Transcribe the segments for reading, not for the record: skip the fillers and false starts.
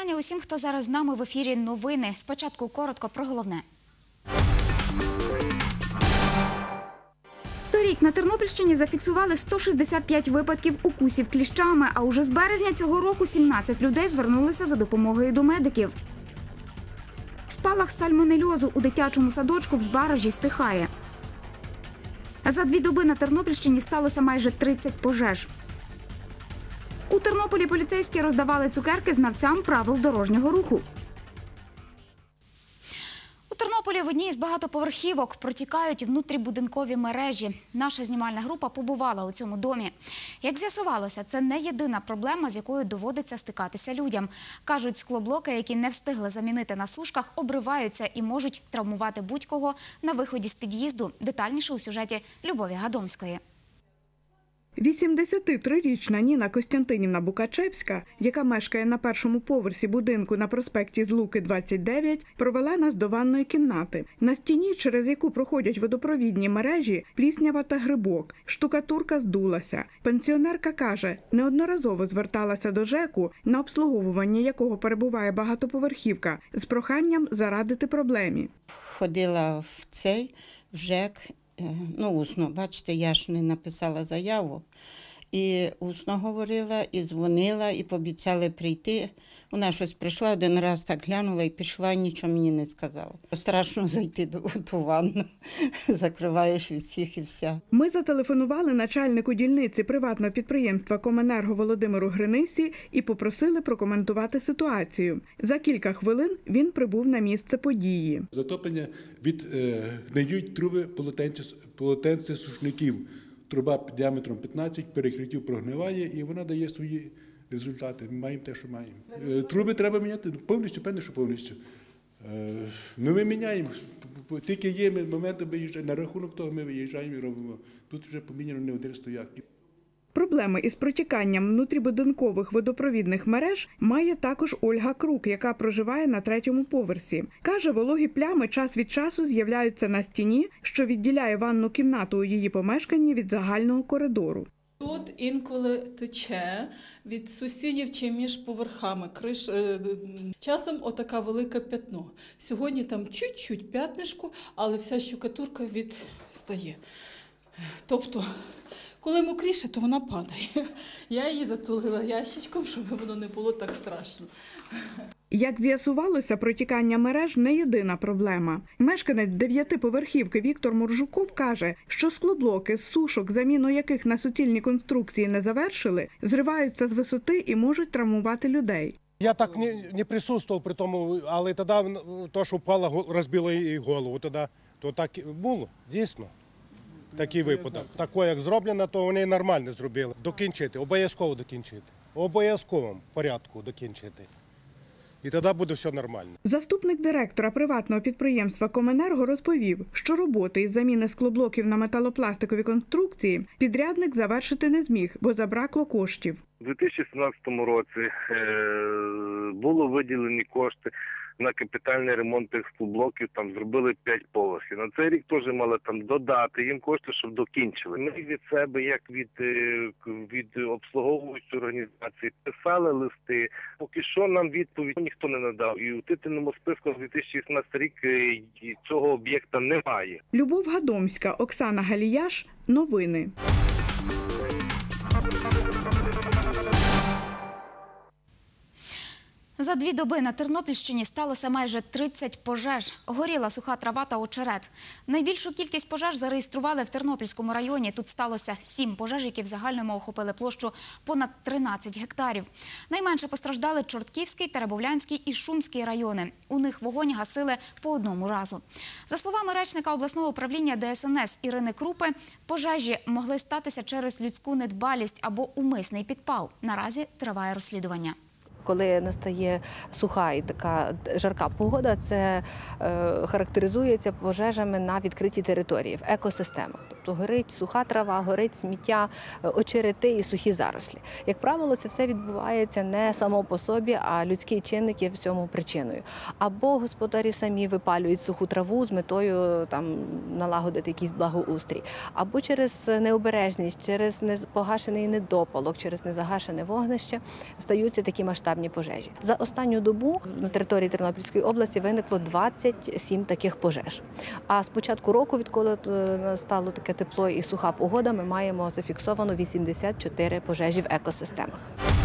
вітання усім, хто зараз з нами в ефірі новини. Спочатку коротко про головне. Торік на Тернопільщині зафіксували 165 випадків укусів кліщами, а уже з березня цього року 17 людей звернулися за допомогою до медиків. Спалах сальмонельозу у дитячому садочку в Збаражі стихає. За 2 доби на Тернопільщині сталося майже 30 пожеж. У Тернополі поліцейські роздавали цукерки знавцям правил дорожнього руху. У Тернополі в одній із багатоповерхівок протікають внутрібудинкові мережі. Наша знімальна група побувала у цьому домі. Як з'ясувалося, це не єдина проблема, з якою доводиться стикатися людям. Кажуть, склоблоки, які не встигли замінити на сушках, обриваються і можуть травмувати будь-кого на виході з під'їзду. Детальніше у сюжеті Любові Гадомської. 83-річна Ніна Костянтинівна Букачевська, яка мешкає на першому поверсі будинку на проспекті Злуки, 29, провела нас до ванної кімнати. На стіні, через яку проходять водопровідні мережі, пліснява та грибок. Штукатурка здулася. Пенсіонерка каже, неодноразово зверталася до ЖЕКу, на обслуговуванні якого перебуває багатоповерхівка, з проханням зарадити проблемі. Ходила в ЖЕК, усно, бачите, я ж не написала заяву, і усно говорила, і дзвонила, і пообіцяли прийти. Вона щось прийшла, один раз так глянула і пішла, нічого мені не сказала. Страшно зайти до ванну, закриваєш від всіх і все. Ми зателефонували начальнику дільниці приватного підприємства «Коменерго» Володимиру Гринисі і попросили прокоментувати ситуацію. За кілька хвилин він прибув на місце події. Затоплення гниють труби полотенцесушників. Труба діаметром 15, перекриттів прогниває і вона дає свої результати. Ми маємо те, що маємо. Труби треба міняти повністю, певне, що повністю. Ми міняємо. Тільки є моменти виїжджаємо. На рахунок того ми виїжджаємо і робимо. Тут вже поміняно не один стояк. Проблеми із протіканням внутрібудинкових водопровідних мереж має також Ольга Крук, яка проживає на 3-му поверсі. Каже, вологі плями час від часу з'являються на стіні, що відділяє ванну кімнату у її помешканні від загального коридору. Тут інколи тече від сусідів чи між поверхами. Часом отака велике п'ятно. Сьогодні там чуть-чуть п'ятнишко, але вся штукатурка відстає. Тобто, коли мокріше, то вона падає. Я її затулила ящичком, щоб воно не було так страшно. Як з'ясувалося, протікання мереж не єдина проблема. Мешканець 9-поверхівки Віктор Муржуков каже, що склоблоки з сушок, заміну яких на суцільні конструкції не завершили, зриваються з висоти і можуть травмувати людей. Я так не присутствував при тому, але тоді то, що впало, розбило її голову, то так було, дійсно. Такий випадок. Таке, як зроблено, то вони нормально зробили. Докінчити, обов'язково докінчити. В обов'язковому порядку докінчити. І тоді буде все нормально. Заступник директора приватного підприємства «Коменерго» розповів, що роботи із заміни склоблоків на металопластикові конструкції підрядник завершити не зміг, бо забракло коштів. У 2017 році було виділені кошти на капітальний ремонт тих склоблоків, там зробили 5 поверхів. На цей рік теж мали там додати їм кошти, щоб докінчили. Ми від себе, як від обслуговуючої організації, писали листи. Поки що нам відповідь ніхто не надав. І у титульному списку на 2018 рік цього об'єкта немає. Любов Гадомська, Оксана Галіяш. Новини. За 2 доби на Тернопільщині сталося майже 30 пожеж. Горіла суха трава та очерет. Найбільшу кількість пожеж зареєстрували в Тернопільському районі. Тут сталося 7 пожеж, які в загальному охопили площу понад 13 гектарів. Найменше постраждали Чортківський, Теребовлянський і Шумський райони. У них вогонь гасили по одному разу. За словами речника обласного управління ДСНС Ірини Крупи, пожежі могли статися через людську недбалість або умисний підпал. Наразі триває розслідування. Коли настає суха і така жарка погода, це характеризується пожежами на відкритій території, в екосистемах. Тобто горить суха трава, горить сміття, очерети і сухі зарослі. Як правило, це все відбувається не само по собі, а людський чинник є в цьому причиною. Або господарі самі випалюють суху траву з метою налагодити якийсь благоустрій, або через необережність, через непогашений недопалок, через незагашене вогнище стаються такі масштабні масштабні пожежі. За останню добу на території Тернопільської області виникло 27 таких пожеж. А з початку року, відколи стало таке тепло і суха погода, ми маємо зафіксовано 84 пожежі в екосистемах.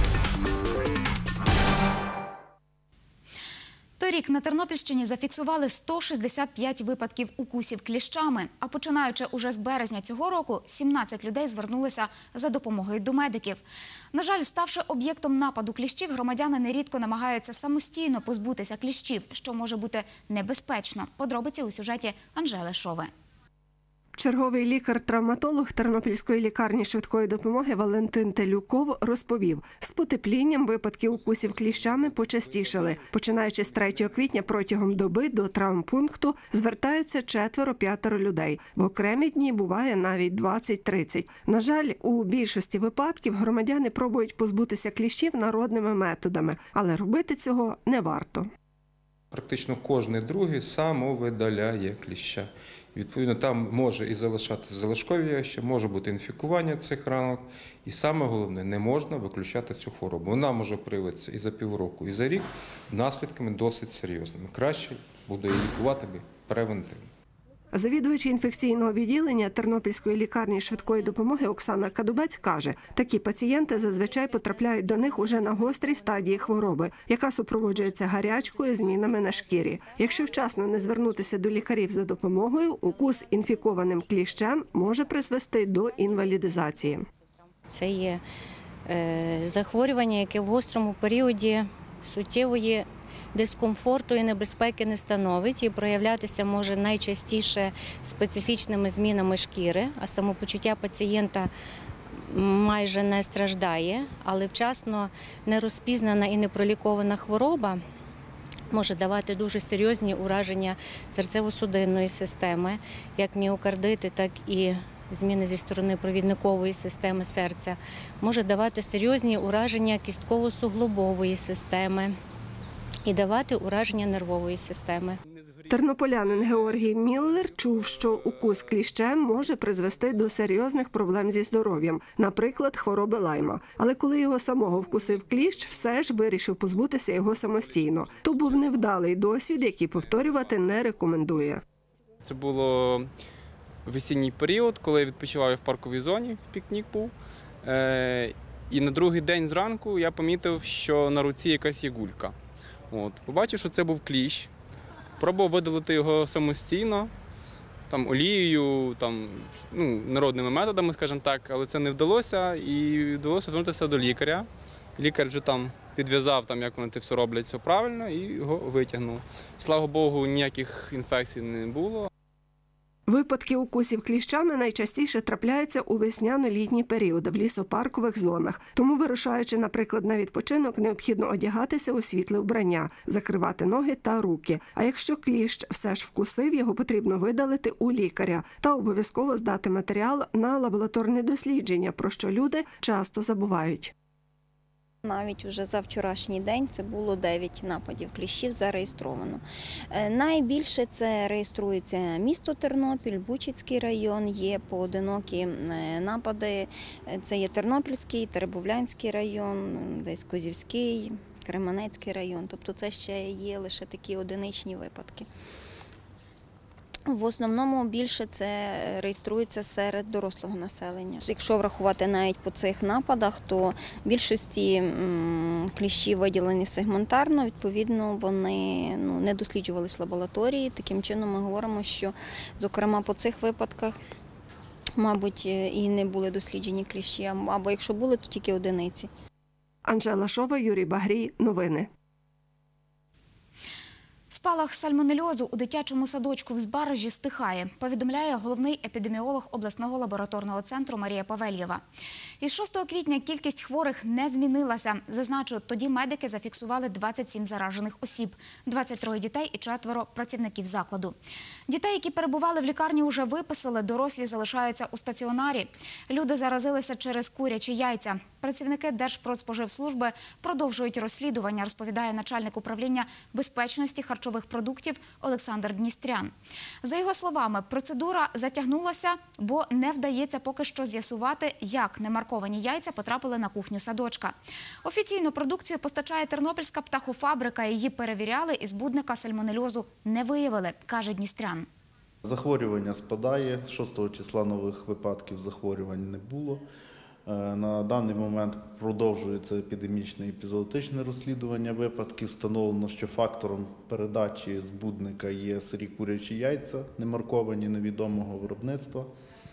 Торік на Тернопільщині зафіксували 165 випадків укусів кліщами, а починаючи уже з березня цього року, 17 людей звернулися за допомогою до медиків. На жаль, ставши об'єктом нападу кліщів, громадяни нерідко намагаються самостійно позбутися кліщів, що може бути небезпечно. Подробиці у сюжеті Анжели Шови. Черговий лікар-травматолог Тернопільської лікарні швидкої допомоги Валентин Телюков розповів, з потеплінням випадки укусів кліщами почастішали. Починаючи з 3 квітня протягом доби до травмпункту звертаються 4-5 людей. В окремі дні буває навіть 20-30. На жаль, у більшості випадків громадяни пробують позбутися кліщів народними методами, але робити цього не варто. Практично кожний другий самовидаляє кліща. Відповідно, там може і залишатися залишкові явища, може бути інфікування цих ранок. І саме головне, не можна виключати цю хворобу. Вона може проявитися і за півроку, і за рік, наслідками досить серйозними. Краще буде її лікувати превентивно. Завідувач інфекційного відділення Тернопільської лікарні швидкої допомоги Оксана Кадубець каже, такі пацієнти зазвичай потрапляють до них уже на гострій стадії хвороби, яка супроводжується гарячкою, змінами на шкірі. Якщо вчасно не звернутися до лікарів за допомогою, укус інфікованим кліщем може призвести до інвалідизації. Це є захворювання, яке в гострому періоді суттєвої дискомфорту і небезпеки не становить і проявлятися може найчастіше специфічними змінами шкіри, а самопочуття пацієнта майже не страждає, але вчасно нерозпізнана і непролікована хвороба може давати дуже серйозні ураження серцево-судинної системи, як міокардити, так і зміни зі сторони провідникової системи серця, може давати серйозні ураження кістково-суглобової системи і давати ураження нервової системи. Тернополянин Георгій Міллер чув, що укус кліщем може призвести до серйозних проблем зі здоров'ям, наприклад, хвороби Лайма. Але коли його самого вкусив кліщ, все ж вирішив позбутися його самостійно. То був невдалий досвід, який повторювати не рекомендує. Це було в осінній період, коли я відпочивав в парковій зоні, пікнік був. І на другий день зранку я помітив, що на руці якась є гулька. Побачив, що це був кліщ. Пробував видалити його самостійно, олією, народними методами, скажімо так, але це не вдалося, і вдалося звернутися до лікаря. Лікар вже підв'язав, як вони це все роблять, все правильно, і його витягнув. Слава Богу, ніяких інфекцій не було. Випадки укусів кліщами найчастіше трапляються у весняно-літній період в лісопаркових зонах. Тому, вирушаючи, наприклад, на відпочинок, необхідно одягатися у світле вбрання, закривати ноги та руки. А якщо кліщ все ж вкусив, його потрібно видалити у лікаря та обов'язково здати матеріал на лабораторне дослідження, про що люди часто забувають. Навіть уже за вчорашній день це було 9 нападів кліщів зареєстровано. Найбільше це реєструється місто Тернопіль, Бучацький район, є поодинокі напади, це є Тернопільський, Теребовлянський район, десь Козівський, Кременецький район, тобто це ще є лише такі одиничні випадки. В основному більше це реєструється серед дорослого населення. Якщо врахувати навіть по цих нападах, то в більшості кліщі виділені сегментарно, відповідно, вони не досліджувались в лабораторії. Таким чином ми говоримо, що, зокрема, по цих випадках, мабуть, і не були досліджені кліщі, або якщо були, то тільки одиниці. Анжела Шова, Юрій Багрій. Новини. Спалах сальмонельозу у дитячому садочку в Збаражі стихає, повідомляє головний епідеміолог обласного лабораторного центру Марія Павельєва. Із 6 квітня кількість хворих не змінилася. Зазначу, тоді медики зафіксували 27 заражених осіб, 23 дітей і 4 працівників закладу. Дітей, які перебували в лікарні, уже виписали, дорослі залишаються у стаціонарі. Люди заразилися через курячі яйця. Працівники Держпродспоживслужби продовжують розслідування, розповідає начальник управління безпечності харчових продуктів Олександр Дністрян. За його словами, процедура затягнулася, бо не вдається поки що з'ясувати, як немарковані яйця потрапили на кухню садочка. Офіційну продукцію постачає Тернопільська птахофабрика. Її перевіряли і збудника сальмонельозу не виявили, каже Дністрян. Захворювання спадає, 6 числа нових випадків захворювань не було. На даний момент продовжується епідемічне і епізоотичне розслідування випадків. Встановлено, що фактором передачі збудника є сирі курячі яйця, немарковані, невідомого виробництва.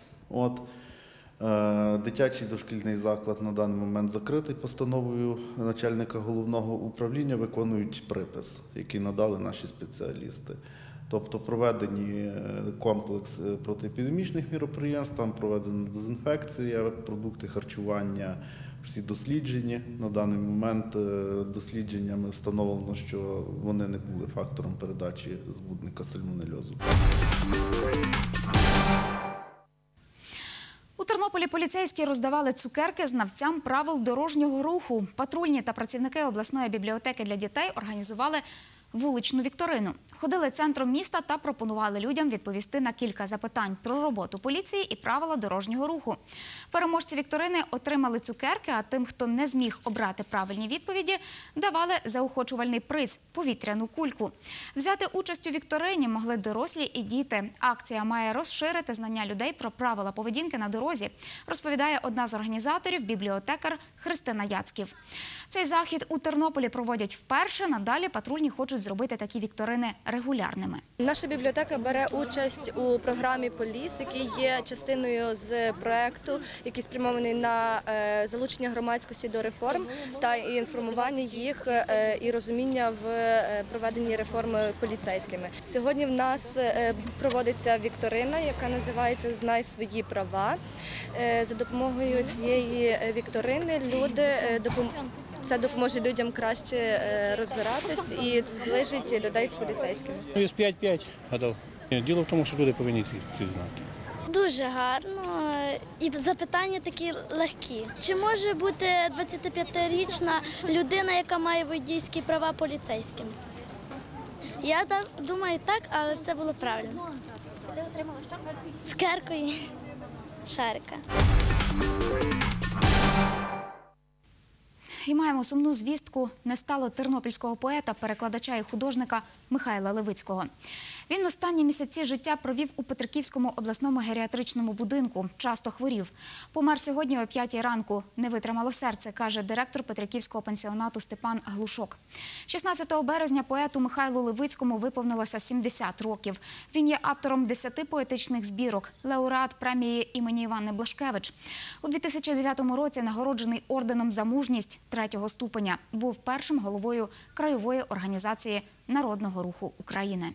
Дитячий дошкільний заклад на даний момент закритий постановою начальника головного управління, виконують припис, який надали наші спеціалісти. Тобто проведені комплекс протиепідемічних міроприємств, там проведена дезінфекція, продукти харчування, всі досліджені. На даний момент дослідженнями встановлено, що вони не були фактором передачі збудника сальмонельозу. У Тернополі поліцейські роздавали цукерки знавцям правил дорожнього руху. Патрульні та працівники обласної бібліотеки для дітей організували вуличну вікторину. Ходили центром міста та пропонували людям відповісти на кілька запитань про роботу поліції і правила дорожнього руху. Переможці вікторини отримали цукерки, а тим, хто не зміг обрати правильні відповіді, давали заохочувальний приз – повітряну кульку. Взяти участь у вікторині могли дорослі і діти. Акція має розширити знання людей про правила поведінки на дорозі, розповідає одна з організаторів – бібліотекар Христина Яцьків. Цей захід у Тернополі проводять вперше, надалі патрульні хочуть зробити такі вікторини регулярними. Наша бібліотека бере участь у програмі «Поліс», який є частиною з проєкту, який спрямований на залучення громадськості до реформ та інформування їх і розуміння в проведенні реформи поліцейськими. Сьогодні в нас проводиться вікторина, яка називається «Знай свої права». За допомогою цієї вікторини це допоможе людям краще розбиратись і зближить людей з поліцейськими. Є 5-5 гадав. Діло в тому, що люди повинні ці знати. Дуже гарно. І запитання такі легкі. Чи може бути 25-річна людина, яка має водійські права, поліцейським? Я думаю так, але це було правильно. Ти отримала що? Цукерку і шарика. І маємо сумну звістку. Не стало тернопільського поета, перекладача і художника Михайла Левицького. Він останні місяці життя провів у Петриківському обласному геріатричному будинку. Часто хворів. Помер сьогодні о 5-й ранку. Не витримало серце, каже директор Петриківського пансіонату Степан Глушок. 16 березня поету Михайлу Левицькому виповнилося 70 років. Він є автором 10 поетичних збірок, лауреат премії імені Іванни Блашкевич. У 2009 році нагороджений орденом за мужність 3-го ступеня. Був першим головою краєвої організації Народного руху України.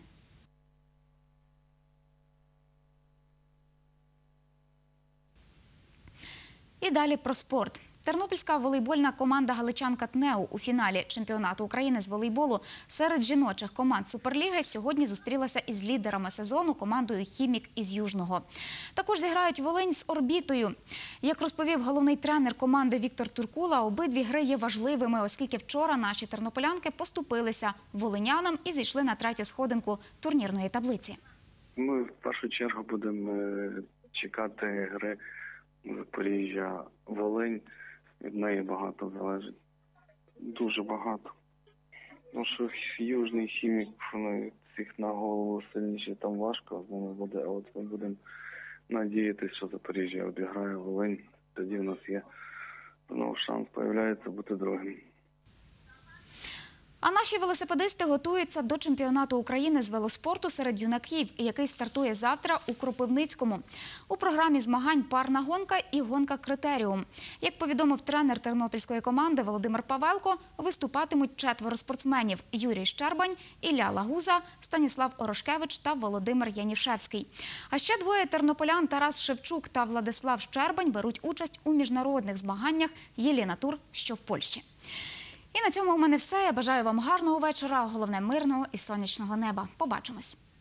І далі про спорт. Тернопільська волейбольна команда галичанка ТНЕУ у фіналі чемпіонату України з волейболу серед жіночих команд Суперліги сьогодні зустрілася із лідерами сезону командою «Хімік» із Южного. Також зіграють Волинь з «Орбітою». Як розповів головний тренер команди Віктор Туркула, обидві гри є важливими, оскільки вчора наші тернополянки поступилися волинянам і зійшли на 3-ю сходинку турнірної таблиці. Ми в першу чергу будемо чекати гри Запоріжжя, Волинь. Від неї багато залежить. Дуже багато. Тому що Южний Хімік, вони всіх на голову сильніші, там важко з ними буде. А от ми будемо надіятися, що Запоріжжя обіграє Волинь. Тоді в нас є знову шанс з'являється бути другим. А наші велосипедисти готуються до чемпіонату України з велоспорту серед юнаків, який стартує завтра у Кропивницькому. У програмі змагань парна гонка і гонка «Критеріум». Як повідомив тренер тернопільської команди Володимир Павелко, виступатимуть 4 спортсменів – Юрій Щербань, Ілля Лагуза, Станіслав Орошкевич та Володимир Янішевський. А ще 2 тернополян – Тарас Шевчук та Владислав Щербань беруть участь у міжнародних змаганнях «Єліна Тур», що в Польщі. І на цьому у мене все. Я бажаю вам гарного вечора, а головне мирного і сонячного неба. Побачимось.